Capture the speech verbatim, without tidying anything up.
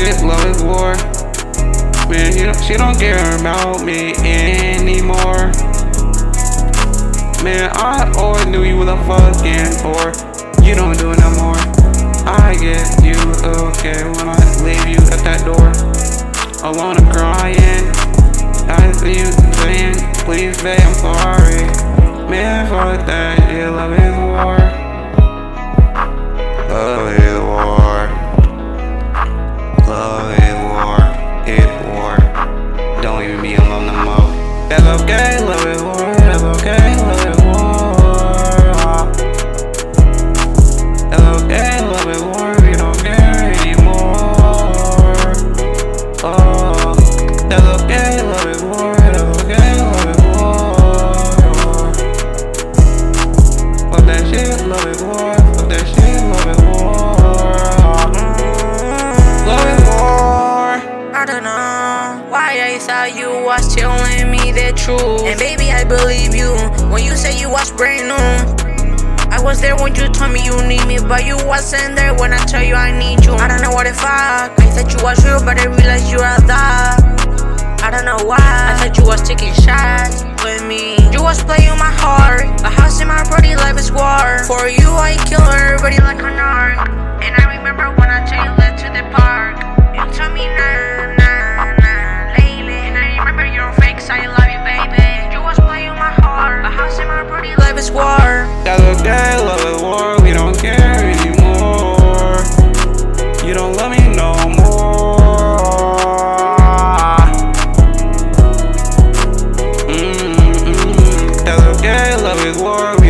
shit, love is war. Man, you know, she don't care about me anymore. Man, I always knew you was a fucking whore. You don't do it no more. I get you okay when I leave you at that door, alone and crying. I see you saying, please babe, I'm sorry. Man, fuck that shit, love is war. Love is war. Love is war. It's war. Don't leave me alone no more. That's okay, love is war. That's okay, love is war. That's okay, love is war. We don't care anymore. Oh, that's okay, love is war. That's okay, love is war. Fuck that shit, love is war. Fuck that shit, love is war. Love is war. I don't know why I thought you was telling me the truth, and baby I believe you when you say you was brand new. I was there when you told me you need me, but you wasn't there when I tell you I need you. I don't know what the fuck, I thought you was real, but I realized you are that. I don't know why, I thought you was taking shots with me. You was playing my heart, a house in my pretty life is war. For you I kill everybody like a narc. And I remember when I took you led to the park, you told me nah, nah, nah, lately. And I remember your fake, so I love you baby. You was playing my heart, a house in my pretty life is war. That's okay, love is war. We don't care anymore. You don't love me no more. Mm-mm. That's okay, love is war.